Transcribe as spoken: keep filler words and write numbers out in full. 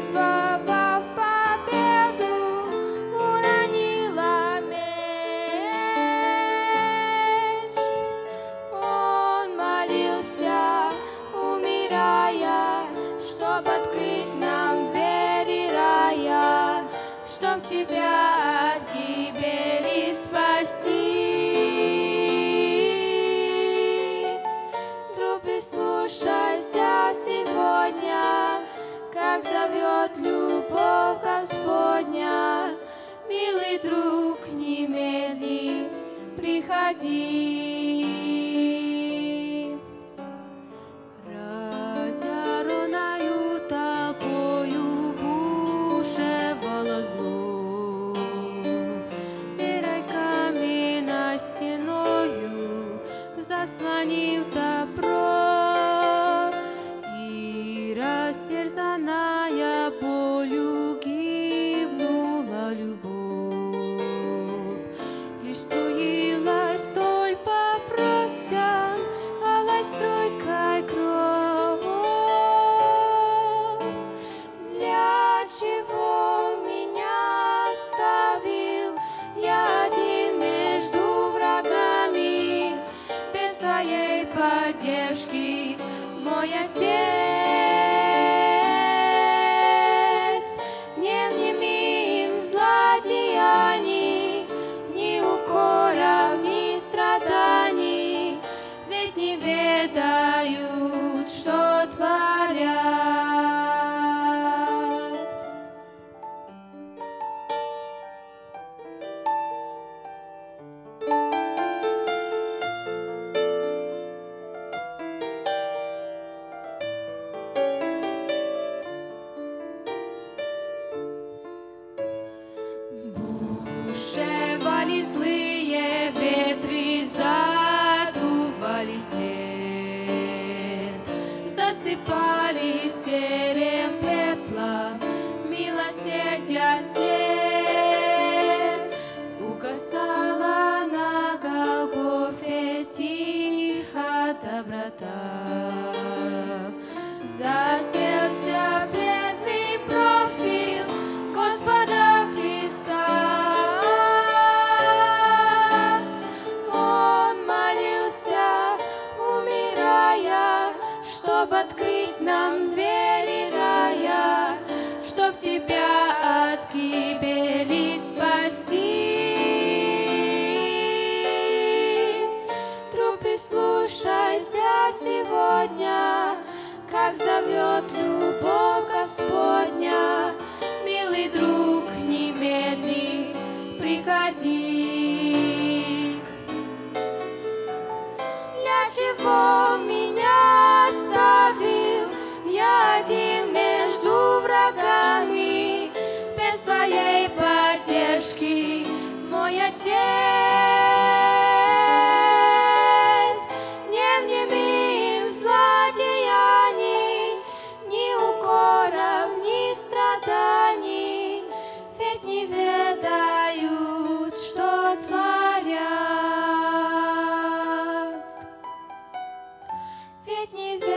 почувствовав победу, уронила меч. Он молился, умирая, чтоб открыть нам двери рая, чтоб тебя от гибели спасти. Друг, прислушайся сегодня, как зовет любовь Господня. Милый друг, не медли, приходи. Разъяренною толпою бушевало зло, серой каменной стеною заслонив добро, и растерзанная болью гибнула любовь. Лишь струилась вдоль по просям алой струйкой кровь. Для чего меня оставил я один между врагами? Без твоей поддержки, мой Отец, не внимим злодеяний, ни укоров, ни страданий, ведь не ведают, что творят. Бушевали злые ветры, задували след, засыпали серым пеплом милосердия след. Угасала на Голгофе тихо доброта, застрелся бледный профиль Господа Христа. Он молился, умирая, чтоб открыть нам двери рая, чтоб тебя от гибели спасти. Друг, прислушайся сегодня, как зовет любовь Господня. Милый друг, не медли, приходи. Для чего меня оставил я один между врагами? Без твоей поддержки, мой Отец, не внимим злодеяний, ни укоров, ни страданий, ведь не ведают, что творят. Ведь не